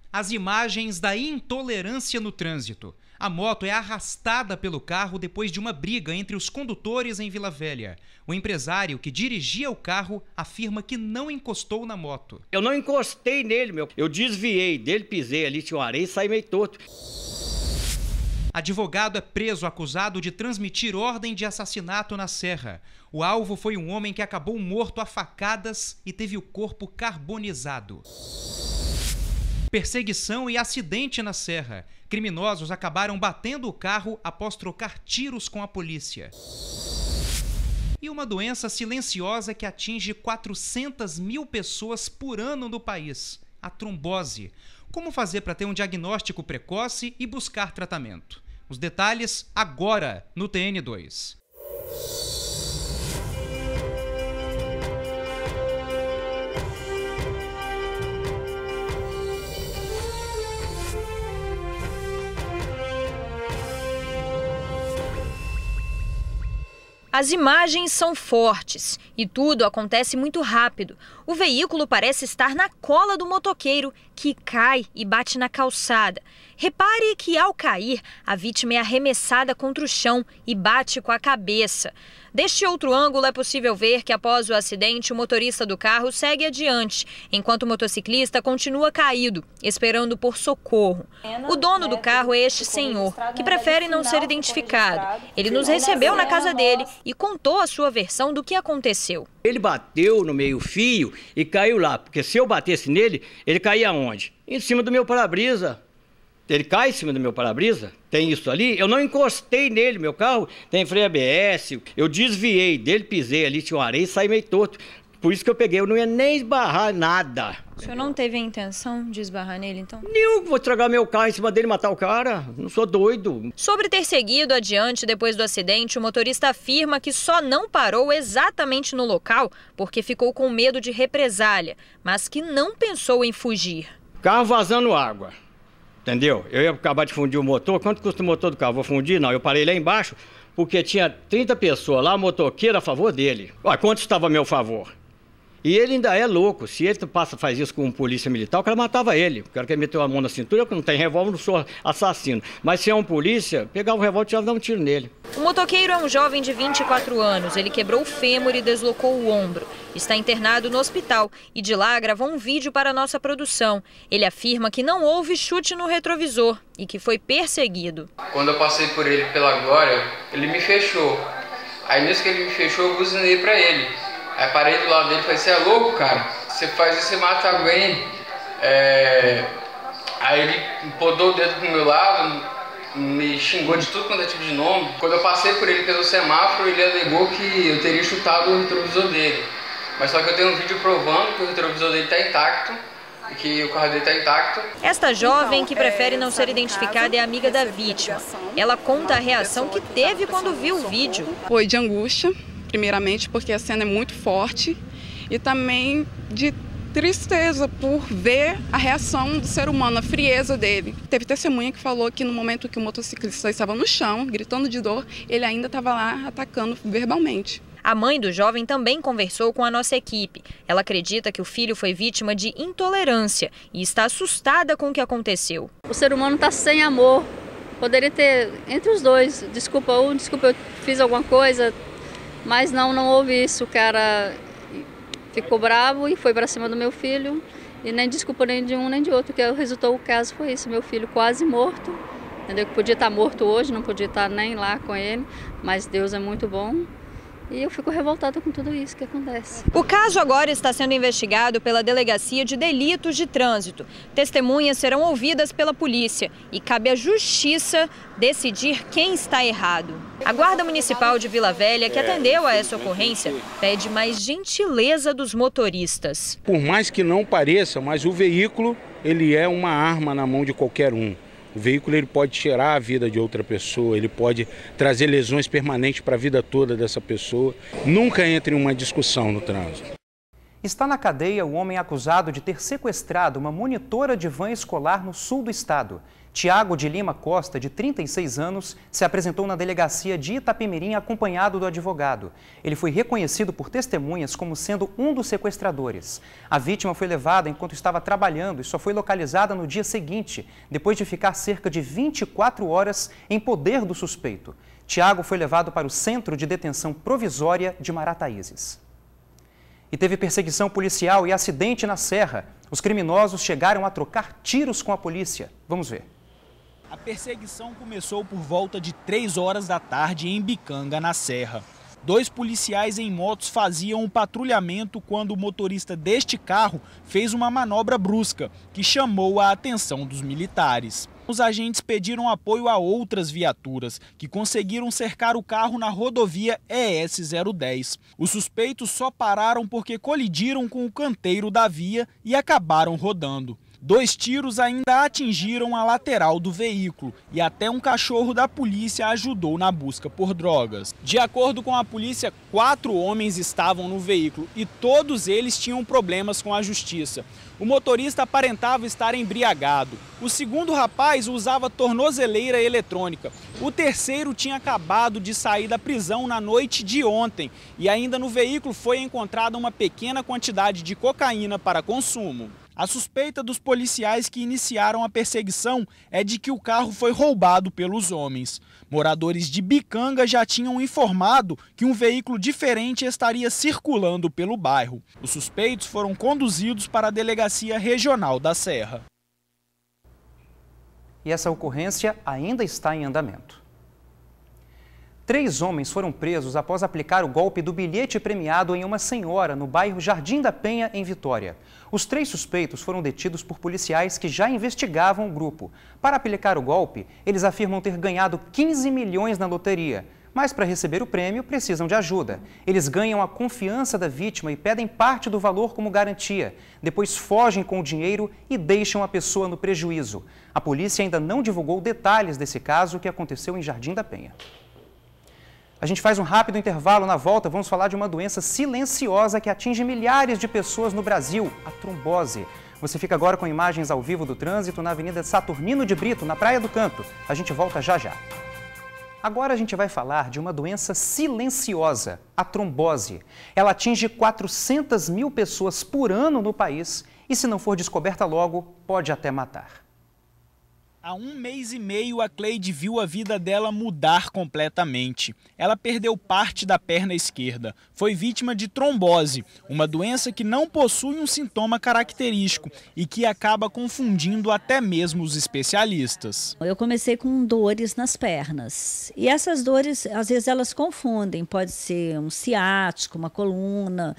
As imagens da intolerância no trânsito. A moto é arrastada pelo carro depois de uma briga entre os condutores em Vila Velha. O empresário que dirigia o carro afirma que não encostou na moto. Eu não encostei nele, eu desviei dele, pisei ali, tinha uma areia e saí meio torto. Advogado é preso acusado de transmitir ordem de assassinato na Serra. O alvo foi um homem que acabou morto a facadas e teve o corpo carbonizado. Perseguição e acidente na Serra. Criminosos acabaram batendo o carro após trocar tiros com a polícia. E uma doença silenciosa que atinge 400 mil pessoas por ano no país, a trombose. Como fazer para ter um diagnóstico precoce e buscar tratamento? Os detalhes agora no TN2. As imagens são fortes e tudo acontece muito rápido. O veículo parece estar na cola do motoqueiro, que cai e bate na calçada. Repare que, ao cair, a vítima é arremessada contra o chão e bate com a cabeça. Deste outro ângulo, é possível ver que, após o acidente, o motorista do carro segue adiante, enquanto o motociclista continua caído, esperando por socorro. O dono do carro é este senhor, que prefere não ser identificado. Ele nos recebeu na casa dele e contou a sua versão do que aconteceu. Ele bateu no meio-fio e caiu lá, porque se eu batesse nele, ele caía onde? Em cima do meu para-brisa. Ele cai em cima do meu para-brisa, tem isso ali, eu não encostei nele, meu carro tem freio ABS, eu desviei dele, pisei ali, tinha uma areia e saí meio torto. Por isso que eu peguei, eu não ia nem esbarrar nada. O senhor não teve a intenção de esbarrar nele, então? Nenhum, vou estragar meu carro em cima dele e matar o cara, não sou doido. Sobre ter seguido adiante depois do acidente, o motorista afirma que só não parou exatamente no local porque ficou com medo de represália, mas que não pensou em fugir. Carro vazando água. Entendeu? Eu ia acabar de fundir o motor. Quanto custa o motor do carro? Vou fundir? Não, eu parei lá embaixo porque tinha 30 pessoas lá, motoqueiro a favor dele. Olha, quanto estava a meu favor? E ele ainda é louco. Se ele faz isso com um polícia militar, o cara matava ele. O cara que meteu a mão na cintura, eu que não tenho revólver, não sou assassino. Mas se é um polícia, pegava o revólver e ia dar um tiro nele. O motoqueiro é um jovem de 24 anos. Ele quebrou o fêmur e deslocou o ombro. Está internado no hospital e de lá gravou um vídeo para a nossa produção. Ele afirma que não houve chute no retrovisor e que foi perseguido. Quando eu passei por ele pela Glória, ele me fechou. Aí nisso que ele me fechou, eu buzinei para ele. Aí parei do lado dele e falei, você é louco, cara? Você faz isso, você mata alguém. Aí ele podou o dedo pro meu lado, me xingou de tudo quanto é tipo de nome. Quando eu passei por ele pelo semáforo, ele alegou que eu teria chutado o retrovisor dele. Mas só que eu tenho um vídeo provando que o retrovisor dele está intacto e que o carro dele está intacto. Esta jovem, que prefere não ser identificada, é amiga da vítima. Ela conta a reação que teve quando viu o vídeo. Foi de angústia, primeiramente, porque a cena é muito forte, e também de tristeza por ver a reação do ser humano, a frieza dele. Teve testemunha que falou que no momento que o motociclista estava no chão, gritando de dor, ele ainda estava lá atacando verbalmente. A mãe do jovem também conversou com a nossa equipe. Ela acredita que o filho foi vítima de intolerância e está assustada com o que aconteceu. O ser humano está sem amor. Poderia ter entre os dois. Desculpa, eu fiz alguma coisa, mas não houve isso. O cara ficou bravo e foi para cima do meu filho e nem desculpa nem de um nem de outro. O que resultou o caso foi isso, meu filho quase morto. Entendeu? Que podia estar morto hoje, não podia estar nem lá com ele, mas Deus é muito bom. E eu fico revoltada com tudo isso que acontece. O caso agora está sendo investigado pela Delegacia de Delitos de Trânsito. Testemunhas serão ouvidas pela polícia e cabe à Justiça decidir quem está errado. A Guarda Municipal de Vila Velha, que atendeu a essa ocorrência, pede mais gentileza dos motoristas. Por mais que não pareça, mas o veículo ele é uma arma na mão de qualquer um. O veículo ele pode tirar a vida de outra pessoa, ele pode trazer lesões permanentes para a vida toda dessa pessoa. Nunca entre em uma discussão no trânsito. Está na cadeia o homem acusado de ter sequestrado uma monitora de van escolar no sul do estado. Tiago de Lima Costa, de 36 anos, se apresentou na delegacia de Itapemirim acompanhado do advogado. Ele foi reconhecido por testemunhas como sendo um dos sequestradores. A vítima foi levada enquanto estava trabalhando e só foi localizada no dia seguinte, depois de ficar cerca de 24 horas em poder do suspeito. Tiago foi levado para o Centro de Detenção Provisória de Marataízes. E teve perseguição policial e acidente na Serra. Os criminosos chegaram a trocar tiros com a polícia. Vamos ver. A perseguição começou por volta de 3 horas da tarde em Bicanga, na Serra. 2 policiais em motos faziam um patrulhamento quando o motorista deste carro fez uma manobra brusca, que chamou a atenção dos militares. Os agentes pediram apoio a outras viaturas, que conseguiram cercar o carro na rodovia ES-010. Os suspeitos só pararam porque colidiram com o canteiro da via e acabaram rodando. 2 tiros ainda atingiram a lateral do veículo e até um cachorro da polícia ajudou na busca por drogas. De acordo com a polícia, 4 homens estavam no veículo e todos eles tinham problemas com a justiça. O motorista aparentava estar embriagado. O segundo rapaz usava tornozeleira eletrônica. O terceiro tinha acabado de sair da prisão na noite de ontem e ainda no veículo foi encontrada uma pequena quantidade de cocaína para consumo. A suspeita dos policiais que iniciaram a perseguição é de que o carro foi roubado pelos homens. Moradores de Bicanga já tinham informado que um veículo diferente estaria circulando pelo bairro. Os suspeitos foram conduzidos para a Delegacia Regional da Serra. E essa ocorrência ainda está em andamento. 3 homens foram presos após aplicar o golpe do bilhete premiado em uma senhora no bairro Jardim da Penha, em Vitória. Os 3 suspeitos foram detidos por policiais que já investigavam o grupo. Para aplicar o golpe, eles afirmam ter ganhado 15 milhões na loteria. Mas para receber o prêmio, precisam de ajuda. Eles ganham a confiança da vítima e pedem parte do valor como garantia. Depois fogem com o dinheiro e deixam a pessoa no prejuízo. A polícia ainda não divulgou detalhes desse caso que aconteceu em Jardim da Penha. A gente faz um rápido intervalo. Na volta, vamos falar de uma doença silenciosa que atinge milhares de pessoas no Brasil, a trombose. Você fica agora com imagens ao vivo do trânsito na Avenida Saturnino de Brito, na Praia do Canto. A gente volta já já. Agora a gente vai falar de uma doença silenciosa, a trombose. Ela atinge 400 mil pessoas por ano no país e, se não for descoberta logo, pode até matar. Há 1 mês e meio, a Cleide viu a vida dela mudar completamente. Ela perdeu parte da perna esquerda. Foi vítima de trombose, uma doença que não possui um sintoma característico e que acaba confundindo até mesmo os especialistas. Eu comecei com dores nas pernas. E essas dores, às vezes, elas confundem. Pode ser um ciático, uma coluna.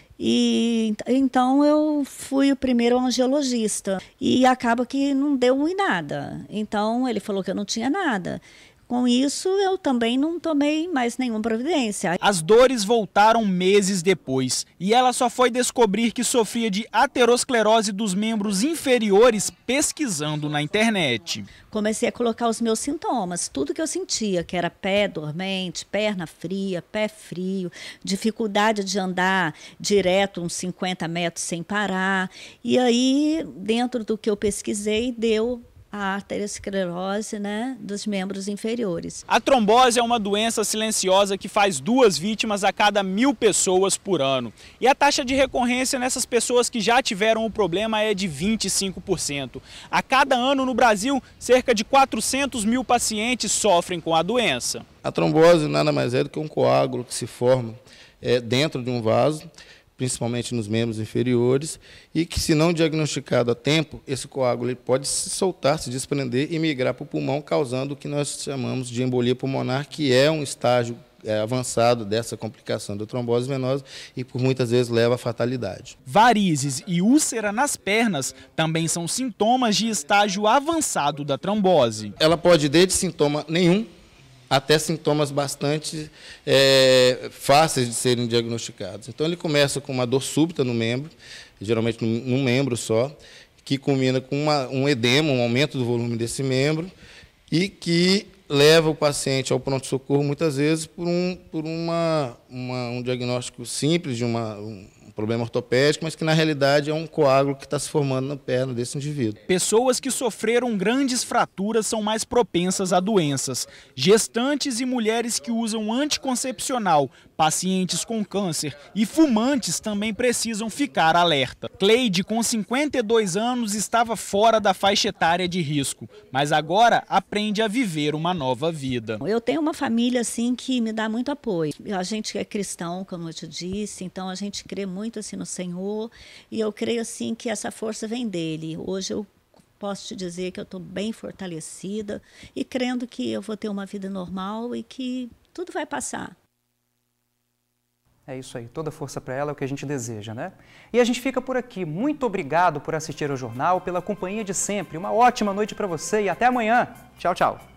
E então eu fui o primeiro angiologista e acaba que não deu em nada. Então ele falou que eu não tinha nada. Com isso, eu também não tomei mais nenhuma providência. As dores voltaram meses depois e ela só foi descobrir que sofria de aterosclerose dos membros inferiores pesquisando na internet. Comecei a colocar os meus sintomas, tudo que eu sentia, que era pé dormente, perna fria, pé frio, dificuldade de andar direto uns 50 metros sem parar. E aí, dentro do que eu pesquisei, deu a arteriosclerose, dos membros inferiores. A trombose é uma doença silenciosa que faz 2 vítimas a cada 1000 pessoas por ano. E a taxa de recorrência nessas pessoas que já tiveram o problema é de 25%. A cada ano no Brasil, cerca de 400 mil pacientes sofrem com a doença. A trombose nada mais é do que um coágulo que se forma dentro de um vaso, principalmente nos membros inferiores, e que, se não diagnosticado a tempo, esse coágulo ele pode se soltar, se desprender e migrar para o pulmão, causando o que nós chamamos de embolia pulmonar, que é um estágio avançado dessa complicação da trombose venosa e, por muitas vezes, leva à fatalidade. Varizes e úlcera nas pernas também são sintomas de estágio avançado da trombose. Ela pode ir desde sintoma nenhum até sintomas bastante fáceis de serem diagnosticados. Então, ele começa com uma dor súbita no membro, geralmente num membro só, que culmina com um edema, um aumento do volume desse membro, e que leva o paciente ao pronto-socorro, muitas vezes, por um diagnóstico simples, de um problema ortopédico, mas que na realidade é um coágulo que está se formando na perna desse indivíduo. Pessoas que sofreram grandes fraturas são mais propensas a doenças. Gestantes e mulheres que usam anticoncepcional, pacientes com câncer e fumantes também precisam ficar alerta. Cleide, com 52 anos, estava fora da faixa etária de risco, mas agora aprende a viver uma nova vida. Eu tenho uma família assim que me dá muito apoio. A gente é cristão, como eu te disse, então a gente crê muito assim no Senhor e eu creio assim que essa força vem dele. Hoje eu posso te dizer que eu estou bem fortalecida e crendo que eu vou ter uma vida normal e que tudo vai passar. É isso aí, toda força para ela é o que a gente deseja, né? E a gente fica por aqui. Muito obrigado por assistir ao jornal, pela companhia de sempre. Uma ótima noite para você e até amanhã. Tchau, tchau.